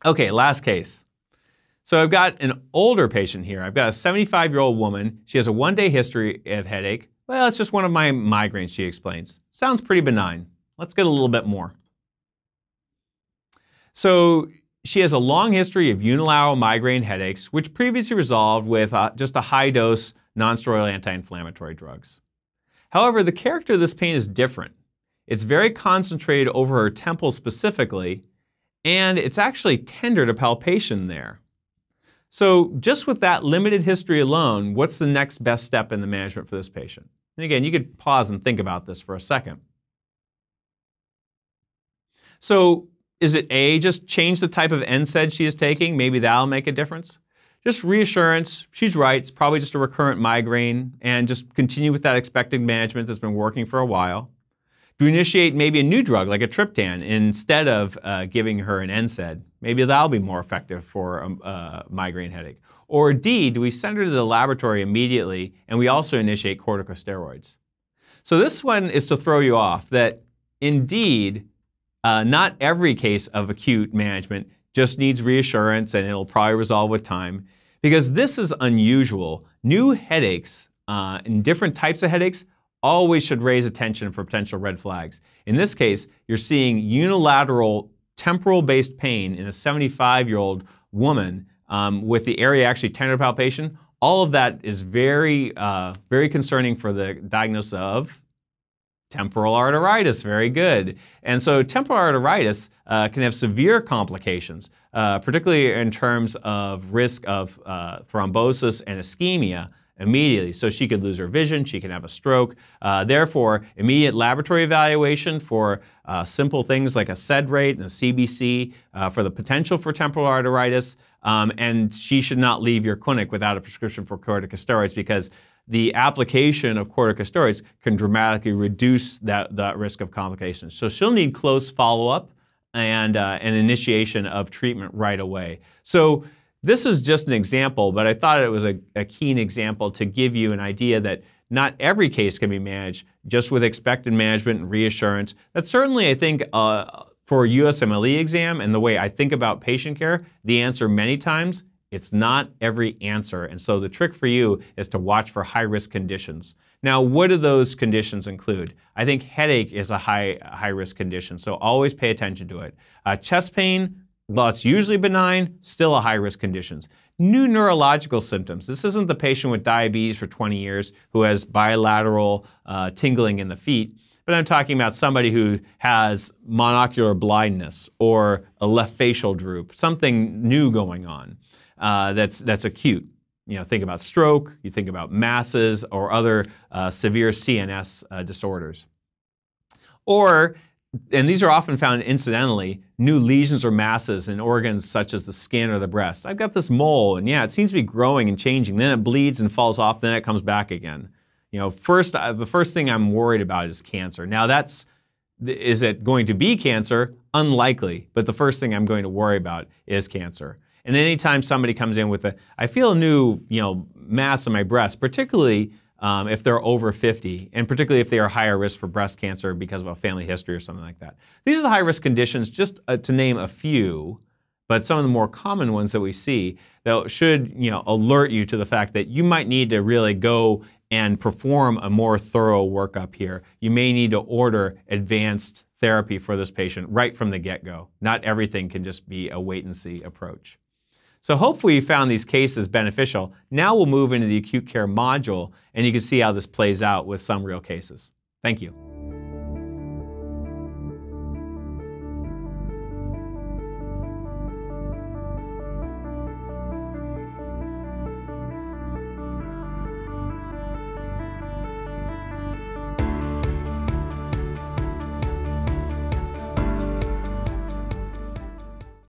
Okay, last case. So I've got an older patient here. I've got a 75-year-old woman. She has a one-day history of headache. Well, it's just one of my migraines, she explains. Sounds pretty benign. Let's get a little bit more. So she has a long history of unilateral migraine headaches, which previously resolved with just a high-dose non-steroidal anti-inflammatory drugs. However, the character of this pain is different. It's very concentrated over her temple specifically, and it's actually tender to palpation there. So just with that limited history alone, what's the next best step in the management for this patient? And again, you could pause and think about this for a second. So is it A, just change the type of NSAID she is taking? Maybe that'll make a difference. Just reassurance, she's right, it's probably just a recurrent migraine, and just continue with that expected management that's been working for a while. Do we initiate maybe a new drug like a triptan instead of giving her an NSAID? Maybe that'll be more effective for a migraine headache. Or D, do we send her to the laboratory immediately and we also initiate corticosteroids? So this one is to throw you off that indeed, not every case of acute management just needs reassurance and it'll probably resolve with time, because this is unusual. New headaches and different types of headaches always should raise attention for potential red flags. In this case, you're seeing unilateral temporal-based pain in a 75-year-old woman with the area actually tender palpation. All of that is very, very concerning for the diagnosis of temporal arteritis. Very good. And so temporal arteritis can have severe complications, particularly in terms of risk of thrombosis and ischemia immediately. So she could lose her vision, she can have a stroke. Therefore, immediate laboratory evaluation for simple things like a SED rate and a CBC for the potential for temporal arteritis. And she should not leave your clinic without a prescription for corticosteroids, because the application of corticosteroids can dramatically reduce that risk of complications. So she'll need close follow-up and an initiation of treatment right away. So this is just an example, but I thought it was a keen example to give you an idea that not every case can be managed just with expected management and reassurance. That's certainly, I think, for a USMLE exam and the way I think about patient care, the answer many times, it's not every answer. And so the trick for you is to watch for high-risk conditions. Now, what do those conditions include? I think headache is a high-risk condition, so always pay attention to it. Chest pain, well, it's usually benign, still a high-risk conditions. New neurological symptoms. This isn't the patient with diabetes for 20 years who has bilateral tingling in the feet, but I'm talking about somebody who has monocular blindness or a left facial droop, something new going on that's acute. You know, think about stroke, you think about masses or other severe CNS disorders. Or, and these are often found incidentally, new lesions or masses in organs such as the skin or the breast. I've got this mole, and yeah, it seems to be growing and changing. Then it bleeds and falls off, then it comes back again. You know, the first thing I'm worried about is cancer. Now is it going to be cancer? Unlikely, but the first thing I'm going to worry about is cancer. And anytime somebody comes in with I feel a new, mass in my breast, particularly if they're over 50, and particularly if they are higher risk for breast cancer because of a family history or something like that. These are the high-risk conditions, just to name a few, but some of the more common ones that we see that should, alert you to the fact that you might need to really go and perform a more thorough workup here. You may need to order advanced therapy for this patient right from the get-go. Not everything can just be a wait-and-see approach. So hopefully you found these cases beneficial. Now we'll move into the acute care module, and you can see how this plays out with some real cases. Thank you.